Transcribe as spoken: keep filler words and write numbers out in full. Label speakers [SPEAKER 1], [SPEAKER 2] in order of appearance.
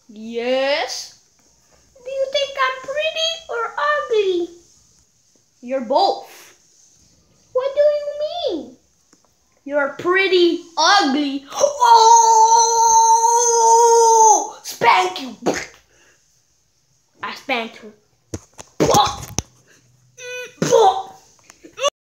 [SPEAKER 1] Yes.
[SPEAKER 2] Do you think I'm pretty or ugly?
[SPEAKER 1] You're both.
[SPEAKER 2] What do you mean?
[SPEAKER 1] You're pretty ugly. Oh! Spank you. I spanked her.